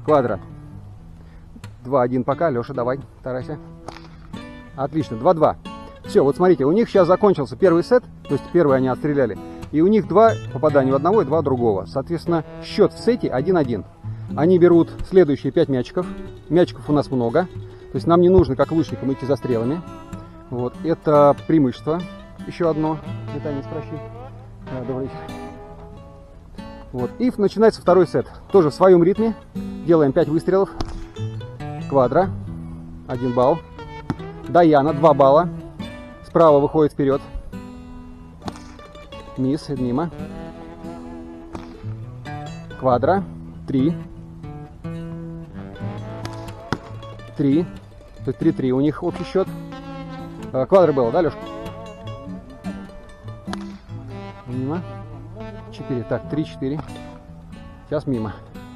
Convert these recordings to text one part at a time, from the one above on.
Квадро. 2-1 пока. Леша, давай, старайся. Отлично, 2-2. Все, вот смотрите, у них сейчас закончился первый сет, то есть первый они отстреляли. И у них 2 попадания в одного и 2 другого. Соответственно, счет в сете 1-1. Они берут следующие 5 мячиков. Мячиков у нас много. То есть нам не нужно, как лучникам, идти за стрелами. Вот, это преимущество. Еще одно. Виталий, спроси. Добрый вечер. Вот, и начинается второй сет. Тоже в своем ритме. Делаем 5 выстрелов. Квадро. 1 балл. Даяна. 2 балла. Справа выходит вперед. Мисс. Мимо. Квадро. 3. 3. То есть 3-3 у них общий счет. Квадро было, да, Лешка? Мимо. 4. Так, 3-4. Сейчас мимо.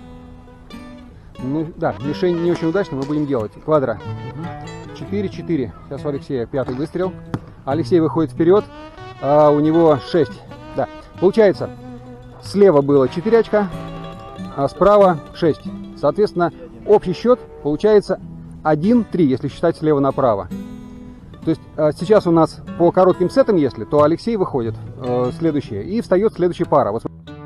Ну, да, мишень не очень удачно, мы будем делать. Квадро. 4-4. Сейчас у Алексея 5-й выстрел. Алексей выходит вперед. А у него 6. Да. Получается, слева было 4 очка, а справа 6. Соответственно, общий счет получается 1-3, если считать слева направо. То есть сейчас у нас по коротким сетам, если, то Алексей выходит следующее, и встает следующая пара. Вот.